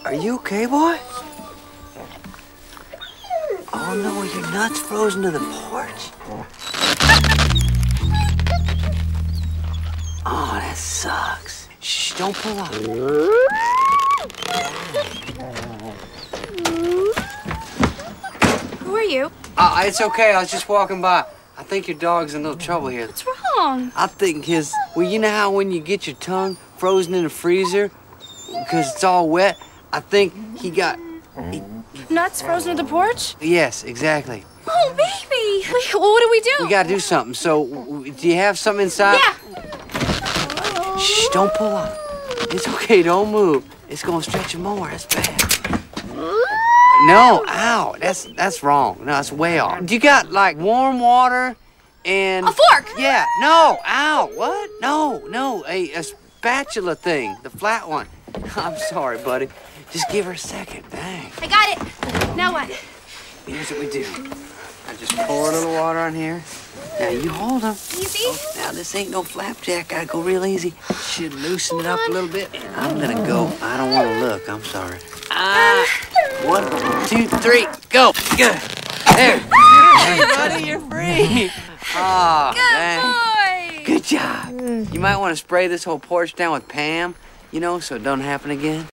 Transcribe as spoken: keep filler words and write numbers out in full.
Are you okay, boy? Oh no, your nuts frozen to the porch? Oh, that sucks. Shh, don't pull up. Who are you? Uh, it's okay, I was just walking by. I think your dog's in a little trouble here. What's wrong? I think his, well, you know how when you get your tongue frozen in the freezer because it's all wet? I think he got... He, Nuts frozen to the porch? yes, exactly. Oh, baby! Wait, well, what do we do? We gotta do something. So, w- do you have something inside? Yeah. Shh, don't pull up. It's okay, don't move. It's gonna stretch him more, that's bad. No, ow, that's that's wrong. No, that's way off. You got like warm water and... A fork! Yeah, no, ow, what? No, no, a, a spatula thing, the flat one. I'm sorry, buddy. Just give her a second, dang. I got it. Now what? Here's what we do. I just pour a little water on here. Now you hold them. Easy? Oh, now this ain't no flapjack. Gotta go real easy. Should loosen it up a little bit. And I'm gonna go. I don't want to look. I'm sorry. Ah, one, two, three, go. Good. There. Hey, buddy, you're free. Oh, Good dang. boy! Good job. You might want to spray this whole porch down with Pam, you know, so it don't happen again.